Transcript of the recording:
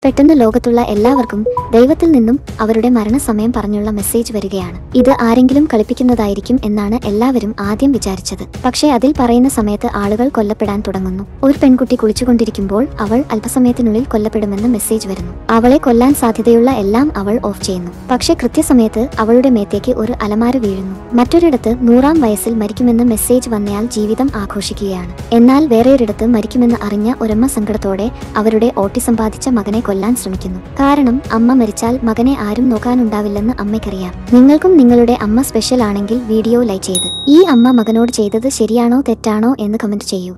പെട്ടെന്ന് ലോകത്തുള്ള എല്ലാവർക്കും ദൈവത്തിൽ നിന്നും അവരുടെ മരണസമയം പറഞ്ഞുള്ള മെസ്സേജ് വരികയാണ്. ഇത് ആരെങ്കിലും കളിപ്പിക്കുന്നതായിരിക്കും എന്നാണ് എല്ലാവരും ആദ്യം വിചാരിച്ചത്. പക്ഷേ അതിൽ പറയുന്ന സമയത്ത് ആളുകൾ കൊല്ലപ്പെടാൻ തുടങ്ങുന്നു. ഒരു പെൺകുട്ടി കുളിച്ചുകൊണ്ടിരിക്കുമ്പോൾ അവൾ അല്പസമയത്തിനുള്ളിൽ കൊല്ലപ്പെടുമെന്ന് മെസ്സേജ് വരുന്നു. അവളെ കൊല്ലാൻ സാധ്യതയുള്ള എല്ലാം അവൾ ഓഫ് ചെയ്യുന്നു. പക്ഷേ കൃത്യസമയത്ത് അവളുടെ മേത്തേക്ക് ഒരു അലമാര വീഴുന്നു. മറ്റൊരിടത്ത് 100-ാം വയസ്സിൽ മരിക്കുമെന്ന് മെസ്സേജ് വന്നയാൾ ജീവിതം ആഘോഷിക്കുകയാണ്. എന്നാൽ വേറെയൊരിടത്ത് മരിക്കുമെന്ന് അറിഞ്ഞ ഒരമ്മ സങ്കടത്തോടെ അവരുടെ ഓട്ടിസം ബാധിച്ച മകനെ കൊല്ലാൻ ശ്രമിക്കുന്നു. കാരണം അമ്മ മരിച്ചാൽ മകനെ ആരും നോക്കാനുണ്ടാവില്ലെന്ന് അമ്മയ്ക്കറിയാം. നിങ്ങൾക്കും നിങ്ങളുടെ അമ്മ സ്പെഷ്യൽ ആണെങ്കിൽ വീഡിയോ ലൈക്ക് ചെയ്ത് ഈ അമ്മ മകനോട് ചെയ്തത് ശരിയാണോ തെറ്റാണോ എന്ന് കമന്റ് ചെയ്യൂ.